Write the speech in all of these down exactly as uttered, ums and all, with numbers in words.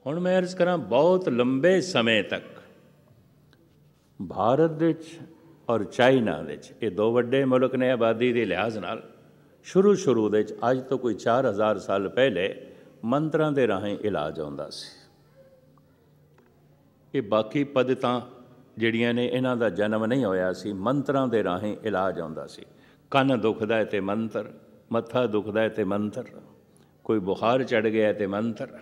ਹੁਣ ਮੈਂ ਅਰਜ਼ ਕਰਾਂ, ਬਹੁਤ ਲੰਬੇ ਸਮੇਂ ਤੱਕ ਭਾਰਤ ਦੇ ਵਿੱਚ ਔਰ ਚਾਈਨਾ ਦੇ ਵਿੱਚ, ਇਹ ਦੋ ਵੱਡੇ ਮੁਲਕ ਨੇ ਆਬਾਦੀ ਦੇ ਲਿਹਾਜ਼ ਨਾਲ, ਸ਼ੁਰੂ ਸ਼ੁਰੂ ਦੇ ਵਿੱਚ ਅੱਜ ਤੋਂ ਕੋਈ ਚਾਰ ਹਜ਼ਾਰ ਸਾਲ ਪਹਿਲੇ ਮੰਤਰਾਂ ਦੇ ਰਾਹੀਂ ਇਲਾਜ ਆਉਂਦਾ ਸੀ। ਇਹ ਬਾਕੀ ਪद्धਤਾਂ ਜਿਹੜੀਆਂ ਨੇ ਇਹਨਾਂ ਦਾ ਜਨਮ ਨਹੀਂ ਹੋਇਆ ਸੀ, ਮੰਤਰਾਂ ਦੇ ਰਾਹੀਂ ਇਲਾਜ ਆਉਂਦਾ ਸੀ। ਕੰਨ ਦੁਖਦਾ ਹੈ ਤੇ ਮੰਤਰ, ਮੱਥਾ ਦੁਖਦਾ ਹੈ ਤੇ ਮੰਤਰ, ਕੋਈ ਬੁਖਾਰ ਚੜ੍ਹ ਗਿਆ ਤੇ ਮੰਤਰ।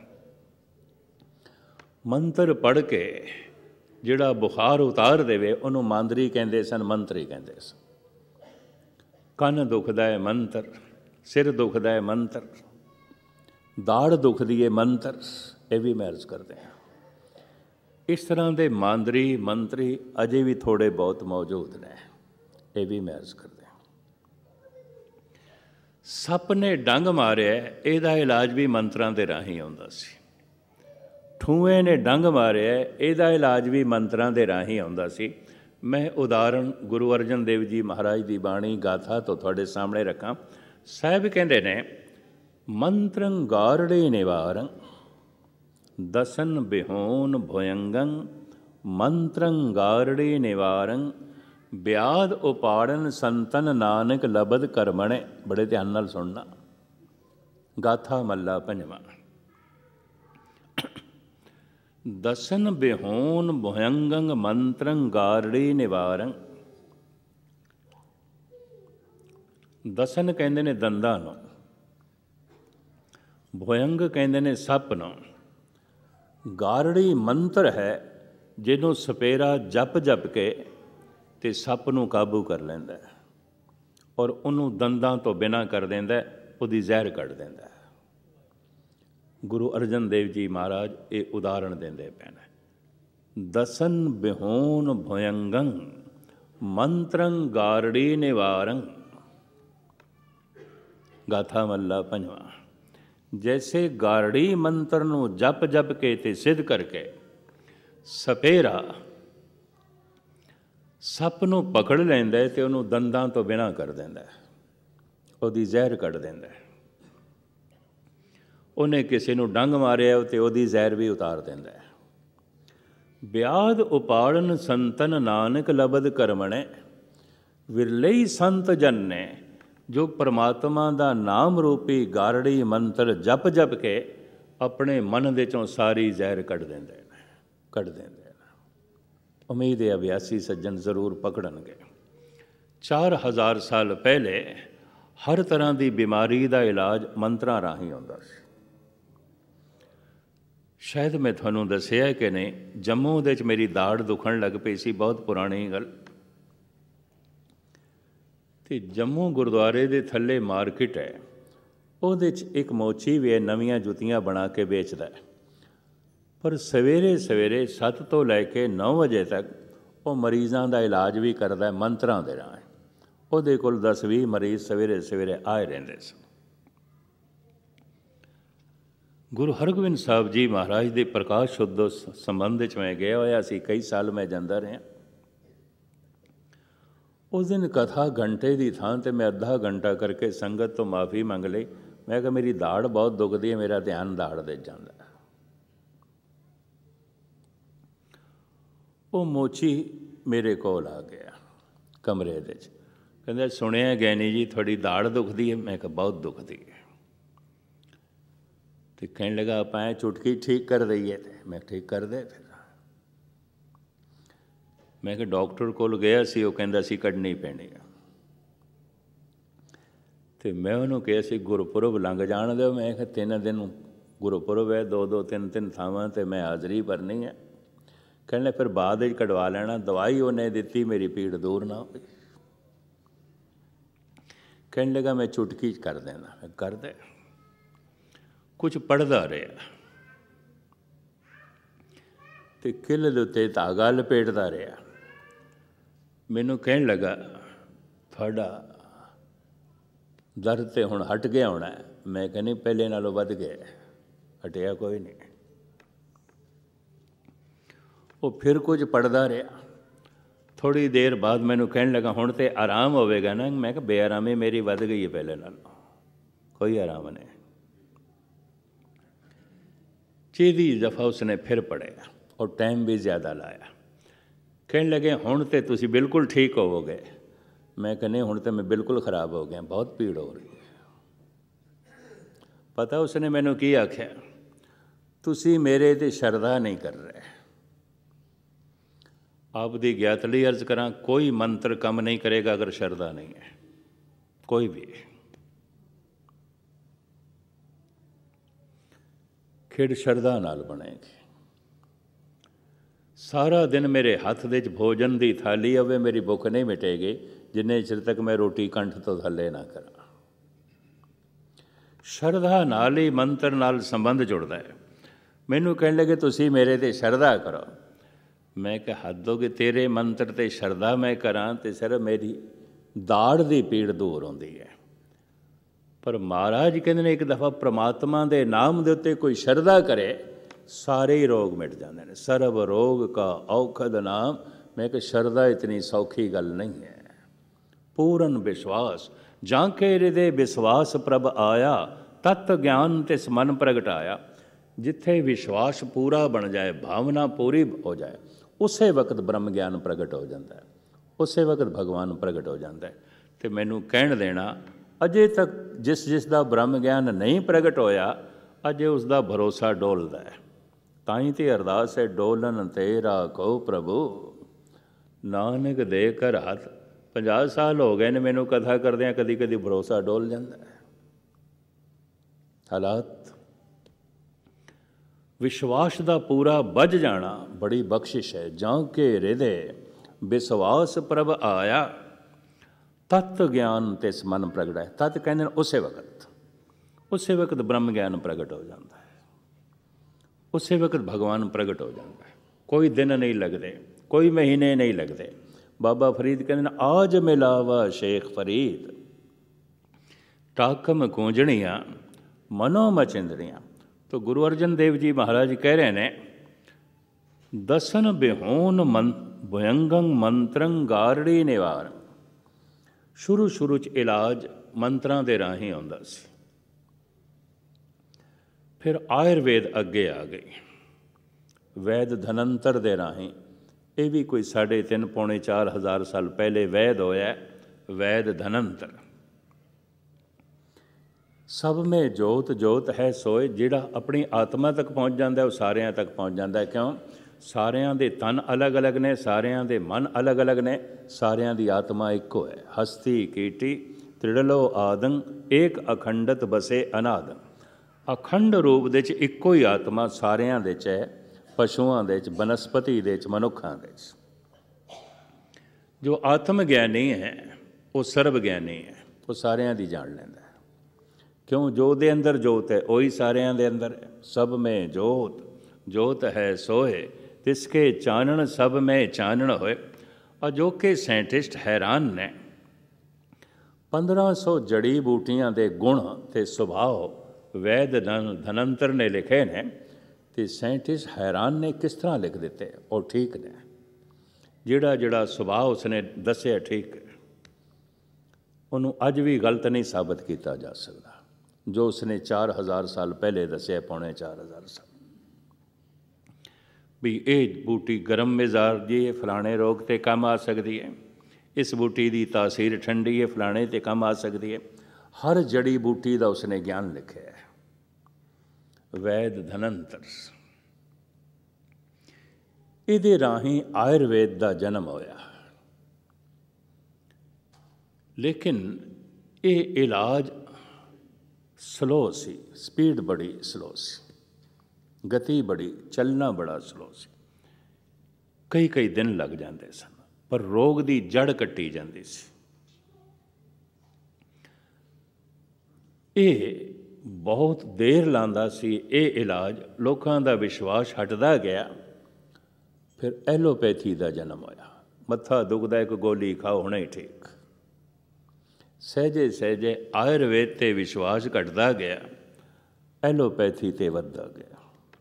ਮੰਤਰ ਪੜ੍ਹ ਕੇ ਜਿਹੜਾ ਬੁਖਾਰ ਉਤਾਰ ਦੇਵੇ ਉਹਨੂੰ ਮਾਂਦਰੀ ਕਹਿੰਦੇ ਸਨ, ਮੰਤਰੀ ਕਹਿੰਦੇ ਸਨ। ਕੰਨ ਦੁਖਦਾ ਹੈ ਮੰਤਰ, ਸਿਰ ਦੁਖਦਾ ਹੈ ਮੰਤਰ, ਦਾੜ ਦੁਖਦੀ ਹੈ ਮੰਤਰ। ਇਹ ਵੀ ਮੈਂ ਅਰਜ਼ ਕਰਦੇ ਹਾਂ। ਇਸ ਤਰ੍ਹਾਂ ਦੇ ਮਾਂਦਰੀ ਮੰਤਰੀ ਅਜੇ ਵੀ ਥੋੜ੍ਹੇ ਬਹੁਤ ਮੌਜੂਦ ਨੇ। ਇਹ ਵੀ ਮੈਂ ਅਰਜ਼ ਕਰਦੇ ਹਾਂ। ਸੱਪ ਨੇ ਡੰਗ ਮਾਰਿਆ, ਇਹਦਾ ਇਲਾਜ ਵੀ ਮੰਤਰਾਂ ਦੇ ਰਾਹੀਂ ਆਉਂਦਾ ਸੀ। ਠੂਏ ਨੇ ਡੰਗ ਮਾਰਿਆ, ਇਹਦਾ ਇਲਾਜ ਵੀ ਮੰਤਰਾਂ ਦੇ ਰਾਹੀਂ ਆਉਂਦਾ ਸੀ। ਮੈਂ ਉਦਾਹਰਣ ਗੁਰੂ ਅਰਜਨ ਦੇਵ ਜੀ ਮਹਾਰਾਜ ਦੀ ਬਾਣੀ ਗਾਥਾ ਤੋਂ ਤੁਹਾਡੇ ਸਾਹਮਣੇ ਰੱਖਾਂ। ਸਾਹਿਬ ਕਹਿੰਦੇ ਨੇ, ਮੰਤਰੰ ਗਾਰੜੇ ਨਿਵਾਰੰ ਦਸਨ ਬਿਹੋਨ ਭੁਯੰਗੰ ਮੰਤਰੰ ਗਾਰੜੇ ਨਿਵਾਰੰ ਵਿਆਦ ਉਪਾੜਨ ਸੰਤਨ ਨਾਨਕ ਲਬਦ ਕਰਮਣੇ। ਬੜੇ ਧਿਆਨ ਨਾਲ ਸੁਣਨਾ। ਗਾਥਾ ਮੱਲਾ ਪੰਜਵਾਂ। ਦਸਨ ਬਿਹੋਨ ਭੁਯੰਗੰ ਮੰਤਰੰ ਗਾਰੜੇ ਨਿਵਾਰੰ। ਦਸਨ ਕਹਿੰਦੇ ਨੇ ਦੰਦਾਂ ਨੂੰ, ਭੁਯੰਗ ਕਹਿੰਦੇ ਨੇ ਸੱਪ ਨੂੰ। ਗਾਰੜੀ ਮੰਤਰ ਹੈ ਜਿਹਨੂੰ ਸਪੇਰਾ ਜਪ ਜਪ ਕੇ ਤੇ ਸੱਪ ਨੂੰ ਕਾਬੂ ਕਰ ਲੈਂਦਾ ਔਰ ਉਹਨੂੰ ਦੰਦਾਂ ਤੋਂ ਬਿਨਾਂ ਕਰ ਦਿੰਦਾ, ਉਹਦੀ ਜ਼ਹਿਰ ਕੱਢ ਦਿੰਦਾ। ਗੁਰੂ ਅਰਜਨ ਦੇਵ ਜੀ ਮਹਾਰਾਜ ਇਹ ਉਦਾਹਰਣ ਦਿੰਦੇ ਪਏ ਨੇ। ਦਸਨ ਬਿਹੋਨ ਭੁਯੰਗੰ ਮੰਤਰੰ ਗਾਰੜੀ ਨਿਵਾਰੰ। ਗਾਥਾ ਮੱਲਾ ਪੰਜਵਾਂ। ਜੈਸੇ ਗਾਰੜੀ ਮੰਤਰ ਨੂੰ ਜਪ ਜਪ ਕੇ ਤੇ ਸਿੱਧ ਕਰਕੇ ਸਪੇਰਾ ਸੱਪ ਨੂੰ ਪਕੜ ਲੈਂਦਾ ਤੇ ਉਹਨੂੰ ਦੰਦਾਂ ਤੋਂ ਬਿਨਾਂ ਕਰ ਦਿੰਦਾ, ਉਹਦੀ ਜ਼ਹਿਰ ਕੱਢ ਦਿੰਦਾ। ਉਹਨੇ ਕਿਸੇ ਨੂੰ ਡੰਗ ਮਾਰਿਆ ਤੇ ਉਹਦੀ ਜ਼ਹਿਰ ਵੀ ਉਤਾਰ ਦਿੰਦਾ। ਵਿਆਦ ਉਪਾੜਨ ਸੰਤਨ ਨਾਨਕ ਲਬਦ ਕਰਮਣੇ। ਵਿਰਲੇ ਸੰਤ ਜਨ ਨੇ ਜੋ ਪਰਮਾਤਮਾ ਦਾ ਨਾਮ ਰੂਪੀ ਗਾਰੜੀ ਮੰਤਰ ਜਪ ਜਪ ਕੇ ਆਪਣੇ ਮਨ ਦੇ ਚੋਂ ਸਾਰੀ ਜ਼ਹਿਰ ਕੱਢ ਦਿੰਦੇ ਨੇ, ਕੱਢ ਦਿੰਦੇ ਨੇ। ਉਮੀਦ ਹੈ ਅਭਿਆਸੀ ਸੱਜਣ ਜ਼ਰੂਰ ਪਕੜਨਗੇ। ਚਾਰ ਹਜ਼ਾਰ ਸਾਲ ਪਹਿਲੇ ਹਰ ਤਰ੍ਹਾਂ ਦੀ ਬਿਮਾਰੀ ਦਾ ਇਲਾਜ ਮੰਤਰਾਂ ਰਾਹੀਂ ਆਉਂਦਾ ਸੀ। ਸ਼ਾਇਦ ਮੈਂ ਤੁਹਾਨੂੰ ਦੱਸਿਆ ਕਿ ਨਹੀਂ, ਜੰਮੂ ਦੇ ਵਿੱਚ ਮੇਰੀ ਦਾੜ ਦੁਖਣ ਲੱਗ ਪਈ ਸੀ, ਬਹੁਤ ਪੁਰਾਣੀ ਗੱਲ। ਅਤੇ ਜੰਮੂ ਗੁਰਦੁਆਰੇ ਦੇ ਥੱਲੇ ਮਾਰਕੀਟ ਹੈ, ਉਹਦੇ 'ਚ ਇੱਕ ਮੋਚੀ ਵੀ ਹੈ, ਨਵੀਆਂ ਜੁੱਤੀਆਂ ਬਣਾ ਕੇ ਵੇਚਦਾ। ਪਰ ਸਵੇਰੇ ਸਵੇਰੇ ਸੱਤ ਤੋਂ ਲੈ ਕੇ ਨੌ ਵਜੇ ਤੱਕ ਉਹ ਮਰੀਜ਼ਾਂ ਦਾ ਇਲਾਜ ਵੀ ਕਰਦਾ ਮੰਤਰਾਂ ਦੇ ਰਾਹੀਂ। ਉਹਦੇ ਕੋਲ ਦਸ ਵੀਹ ਮਰੀਜ਼ ਸਵੇਰੇ ਸਵੇਰੇ ਆਏ ਰਹਿੰਦੇ ਸਨ। ਗੁਰੂ ਹਰਗੋਬਿੰਦ ਸਾਹਿਬ ਜੀ ਮਹਾਰਾਜ ਦੇ ਪ੍ਰਕਾਸ਼ ਉਤਸਵ ਸੰਬੰਧ ਵਿੱਚ ਮੈਂ ਗਿਆ ਹੋਇਆ ਸੀ, ਕਈ ਸਾਲ ਮੈਂ ਜਾਂਦਾ ਰਿਹਾ। ਉਸ ਦਿਨ ਕਥਾ ਘੰਟੇ ਦੀ ਥਾਂ 'ਤੇ ਮੈਂ ਅੱਧਾ ਘੰਟਾ ਕਰਕੇ ਸੰਗਤ ਤੋਂ ਮਾਫ਼ੀ ਮੰਗ ਲਈ। ਮੈਂ ਕਿਹਾ ਮੇਰੀ ਦਾੜ ਬਹੁਤ ਦੁਖਦੀ ਹੈ, ਮੇਰਾ ਧਿਆਨ ਦਾੜ ਦੇ ਜਾਂਦਾ। ਉਹ ਮੋਚੀ ਮੇਰੇ ਕੋਲ ਆ ਗਿਆ ਕਮਰੇ ਦੇ 'ਚ, ਕਹਿੰਦਾ ਸੁਣਿਆ ਗਿਆਨੀ ਜੀ ਤੁਹਾਡੀ ਦਾੜ ਦੁਖਦੀ ਹੈ। ਮੈਂ ਕਿਹਾ ਬਹੁਤ ਦੁਖਦੀ ਹੈ। ਅਤੇ ਕਹਿਣ ਲੱਗਾ ਆਪਾਂ ਐਂ ਚੁਟਕੀ ਠੀਕ ਕਰ ਦਈਏ। ਤੇ ਮੈਂ ਠੀਕ ਕਰ ਦੇ ਫਿਰ। ਮੈਂ ਕਿਹਾ ਡਾਕਟਰ ਕੋਲ ਗਿਆ ਸੀ, ਉਹ ਕਹਿੰਦਾ ਸੀ ਕੱਢਣੀ ਪੈਣੀ ਆ। ਅਤੇ ਮੈਂ ਉਹਨੂੰ ਕਿਹਾ ਸੀ ਗੁਰਪੁਰਬ ਲੰਘ ਜਾਣ ਦਿਓ। ਮੈਂ ਕਿਹਾ ਤਿੰਨ ਦਿਨ ਗੁਰਪੁਰਬ ਹੈ, ਦੋ ਦੋ ਤਿੰਨ ਤਿੰਨ ਥਾਵਾਂ 'ਤੇ ਮੈਂ ਹਾਜ਼ਰੀ ਭਰਨੀ ਹੈ। ਕਹਿੰਦੇ ਫਿਰ ਬਾਅਦ ਵਿੱਚ ਕਢਵਾ ਲੈਣਾ। ਦਵਾਈ ਉਹਨੇ ਦਿੱਤੀ, ਮੇਰੀ ਪੀੜ ਦੂਰ ਨਾ ਹੋਈ। ਕਹਿਣ ਲੱਗਾ ਮੈਂ ਚੁਟਕੀ 'ਚ ਕਰ ਦੇਣਾ। ਮੈਂ ਕਰ ਦੇ। ਕੁਛ ਪੜ੍ਹਦਾ ਰਿਹਾ ਅਤੇ ਕਿੱਲ ਦੇ ਉੱਤੇ ਧਾਗਾ ਲਪੇਟਦਾ ਰਿਹਾ। ਮੈਨੂੰ ਕਹਿਣ ਲੱਗਾ ਤੁਹਾਡਾ ਦਰਦ ਤੇ ਹੁਣ ਹਟ ਗਿਆ ਹੋਣਾ। ਮੈਂ ਕਹਿੰਦੀ ਪਹਿਲੇ ਨਾਲੋਂ ਵੱਧ ਗਿਆ। ਹਟਿਆ ਕੋਈ ਨਹੀਂ। ਉਹ ਫਿਰ ਕੁਝ ਪੜ੍ਹਦਾ ਰਿਹਾ। ਥੋੜ੍ਹੀ ਦੇਰ ਬਾਅਦ ਮੈਨੂੰ ਕਹਿਣ ਲੱਗਾ ਹੁਣ ਤਾਂ ਆਰਾਮ ਹੋਵੇਗਾ ਨਾ। ਮੈਂ ਕਿਹਾ ਬੇਆਰਾਮੀ ਮੇਰੀ ਵੱਧ ਗਈ ਹੈ ਪਹਿਲੇ ਨਾਲੋਂ, ਕੋਈ ਆਰਾਮ ਨਹੀਂ। चौथी दफ़ा उसने फिर पढ़िया और टाइम भी ज़्यादा लाया। कहने लगे हुण तो तुसी बिल्कुल ठीक होवोगे। मैं कहने हुण तो मैं बिल्कुल खराब हो गया, बहुत पीड़ हो रही है। पता उसने मैनू की आख्या, तुसी मेरे ते शरदा नहीं कर रहे। आपदी ज्ञातली अर्ज करा, कोई मंत्र कम नहीं करेगा अगर शरदा नहीं है, कोई भी। खिड़ शरदा नाल बनेगी। सारा दिन मेरे हथ दे भोजन की थाली होवे, मेरी भुख नहीं मिटेगी जिन्ने चिर तक मैं रोटी कंठ तो थले ना करा। शरदा नाल ही मंत्र नाल संबंध जुड़ता है। मैनू कहने लगे तुसी मेरे ते शरदा करो। मैं कहा हद हो गई, तेरे मंत्र ते शरदा मैं करा तो सिर्फ मेरी दाड़ की पीड़ दूर होती है। पर महाराज कहते हैं एक दफ़ा परमात्मा के नाम के उत्ते कोई शरदा करे सारे ही रोग मिट जाते हैं। सर्व रोग का औखद नाम। मैं कि शरदा इतनी सौखी गल नहीं है। पूर्ण विश्वास जाके हृदय विश्वास प्रभ आया, तत्व ज्ञान तिस मन प्रगटाया। जिथे विश्वास पूरा बन जाए, भावना पूरी हो जाए, उसे वक्त ब्रह्म ज्ञान प्रगट हो जाता है, उसे वक्त भगवान प्रगट हो जाता है। तो मैनू कहण देना, अजे तक जिस जिस का ब्रह्म ज्ञान नहीं प्रगट होया, अजे उसका भरोसा डोलदा है। ताई तो अरदास है, डोलन तेरा को प्रभु नानक दे कर हथ। पंजाह साल हो गए ने मैनू कथा करदे, कदी कदी भरोसा डोल जाता है। हालात विश्वास का पूरा बज जाना बड़ी बख्शिश है। जां के हृदय विश्वास प्रभ आया, तत्व ज्ञान तिस मन प्रगट है। तत् कहते हैं उसे वक्त, उसे वक्त ब्रह्म ज्ञान प्रगट हो जाता है, उसे वक्त भगवान प्रगट हो जाता है। कोई दिन नहीं लगते, कोई महीने नहीं लगते। बाबा फरीद कहते हैं, आज मिलावा शेख फरीद, टाकम गूंजणियाँ मनो मचिंदड़ियाँ। तो गुरु अर्जन देव जी महाराज कह रहे हैं, दसन बिहोन मन भयंगं मंत्रं गारड़ी निवार। शुरू शुरू च इलाज मंत्रां दे राही आउंदा सी, फिर आयुर्वेद अगे आ गई, वैद धनंतर दे राही। ये भी कोई साढ़े तीन पौने चार हज़ार साल पहले वैद होया, वैद धनंतर। सब में जोत जोत है सोए। जिहड़ा अपनी आत्मा तक पहुँच जाता है वो सारियां तक पहुँच जाता है। क्यों? सारियां दे तन अलग अलग ने, सारियां दे मन अलग अलग ने, सारियां दी आत्मा इको है। हस्ती कीटी त्रिड़लो आदं, एक अखंडत बसे अनादं। अखंड रूप दे च इको ही आत्मा सारियां दे च है, पशुआं दे च, बनस्पति दे च, मनुखां दे च। जो आत्म ज्ञानी है वो सर्व ज्ञानी है, वो सारियां दी जान लैंदा है। क्यों? जो दे अंदर जोत है वही सारियां दे अंदर है। सब में जोत, जोत है सोए, तिसके चानण सब में चानण होए। अजोके साइंटिस्ट हैरान ने, पंद्रह सौ जड़ी बूटियां दे गुण ते सुभाव वैद धन धनंतर ने लिखे ने, तो साइंटिस्ट हैरान ने किस तरह लिख दिते और ठीक ने। जिहड़ा जिहड़ा सुभाव उसने दसिया ठीक है, उन्होंने अज भी गलत नहीं साबित किया जा सकता। जो उसने चार हज़ार साल पहले दसिया, पौने चार हज़ार साल भी ये बूटी गर्म मिजाज जी है, फलाने रोग ते काम आ सकती है। इस बूटी की तासीर ठंडी है, फलाने ते काम आ सकती है। हर जड़ी बूटी का उसने ज्ञान लिखे है। वैद धनंतर, इहदे राही आयुर्वेद का जन्म होया। लेकिन ये इलाज स्लो सी, स्पीड बड़ी स्लो सी, गति बड़ी, चलना बड़ा स्लो सी। कई कई दिन लग जाते सन, पर रोग की जड़ कट्टी जाती सी। ये बहुत देर लांदा सी ये इलाज। लोगों का विश्वास हटदा गया। फिर एलोपैथी का जन्म होया। मत्था दुखदा, एक गोली खाओ होना ही ठीक। सहजे सहजे आयुर्वेद ते विश्वास घटदा गया, एलोपैथी ते वधदा गया।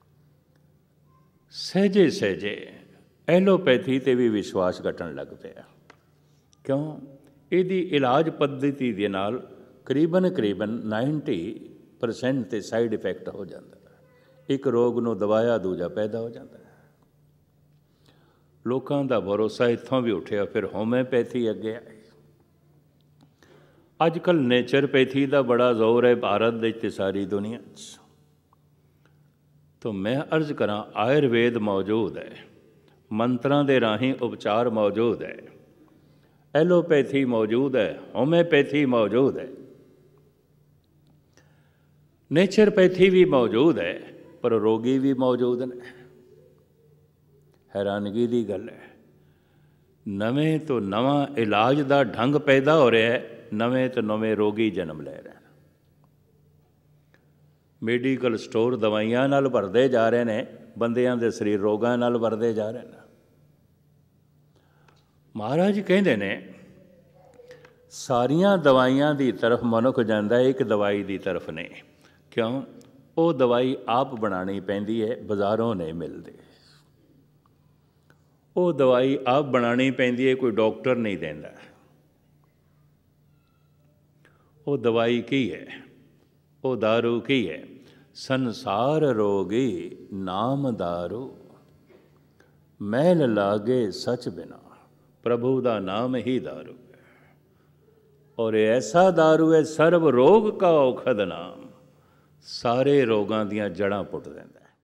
सहजे सहजे एलोपैथी ते भी विश्वास घटन लग पिया। क्यों? इहदी इलाज पद्धति दे नाल करीबन करीबन नाइनटी परसेंट ते साइड इफैक्ट हो जाता है। ਇੱਕ ਰੋਗ ਨੂੰ ਦਬਾਇਆ ਦੂਜਾ ਪੈਦਾ ਹੋ ਜਾਂਦਾ ਹੈ। ਲੋਕਾਂ ਦਾ ਭਰੋਸਾ ਇੱਥੋਂ ਵੀ ਉੱਠਿਆ, ਫਿਰ ਹੋਮਿਓਪੈਥੀ ਅੱਗੇ ਆਈ। ਅੱਜ ਕੱਲ੍ਹ ਨੇਚਰਪੈਥੀ ਦਾ ਬੜਾ ਜ਼ੋਰ ਹੈ ਭਾਰਤ ਦੇ ਅਤੇ ਸਾਰੀ ਦੁਨੀਆ 'ਚ। ਤਾਂ ਮੈਂ ਅਰਜ਼ ਕਰਾਂ, ਆਯੁਰਵੇਦ ਮੌਜੂਦ ਹੈ, ਮੰਤਰਾਂ ਦੇ ਰਾਹੀਂ ਉਪਚਾਰ ਮੌਜੂਦ ਹੈ, ਐਲੋਪੈਥੀ ਮੌਜੂਦ ਹੈ, ਹੋਮਿਓਪੈਥੀ ਮੌਜੂਦ ਹੈ, ਨੇਚਰਪੈਥੀ ਵੀ ਮੌਜੂਦ ਹੈ, ਪਰ ਰੋਗੀ ਵੀ ਮੌਜੂਦ ਨੇ। ਹੈਰਾਨਗੀ ਦੀ ਗੱਲ ਹੈ, ਨਵੇਂ ਤੋਂ ਨਵਾਂ ਇਲਾਜ ਦਾ ਢੰਗ ਪੈਦਾ ਹੋ ਰਿਹਾ ਹੈ, ਨਵੇਂ ਤੋਂ ਨਵੇਂ ਰੋਗੀ ਜਨਮ ਲੈ ਰਹੇ ਨੇ। ਮੈਡੀਕਲ ਸਟੋਰ ਦਵਾਈਆਂ ਨਾਲ ਭਰਦੇ ਜਾ ਰਹੇ ਨੇ, ਬੰਦਿਆਂ ਦੇ ਸਰੀਰ ਰੋਗਾਂ ਨਾਲ ਭਰਦੇ ਜਾ ਰਹੇ ਨੇ। ਮਹਾਰਾਜ ਕਹਿੰਦੇ ਨੇ, ਸਾਰੀਆਂ ਦਵਾਈਆਂ ਦੀ ਤਰਫ ਮਨੁੱਖ ਜਾਂਦਾ, ਇੱਕ ਦਵਾਈ ਦੀ ਤਰਫ ਨਹੀਂ। ਕਿਉਂ? ਉਹ ਦਵਾਈ ਆਪ ਬਣਾਉਣੀ ਪੈਂਦੀ ਹੈ, ਬਾਜ਼ਾਰੋਂ ਨਹੀਂ ਮਿਲਦੀ। ਉਹ ਦਵਾਈ ਆਪ ਬਣਾਉਣੀ ਪੈਂਦੀ ਹੈ, ਕੋਈ ਡਾਕਟਰ ਨਹੀਂ ਦਿੰਦਾ। ਉਹ ਦਵਾਈ ਕੀ ਹੈ? ਉਹ ਦਾਰੂ ਕੀ ਹੈ? ਸੰਸਾਰ ਰੋਗੀ ਨਾਮ ਦਾਰੂ, ਮੈਲ ਲਾਗੇ ਸੱਚ ਬਿਨਾ, ਪ੍ਰਭੂ ਦਾ ਨਾਮ ਹੀ ਦਾਰੂ ਹੈ। ਔਰ ਐਸਾ ਦਾਰੂ ਹੈ, ਸਰਬ ਰੋਗ ਕਾ ਔਖਦ ਨਾਮ, ਸਾਰੇ ਰੋਗਾਂ ਦੀਆਂ ਜੜ੍ਹਾਂ ਪੁੱਟ ਦਿੰਦਾ ਹੈ।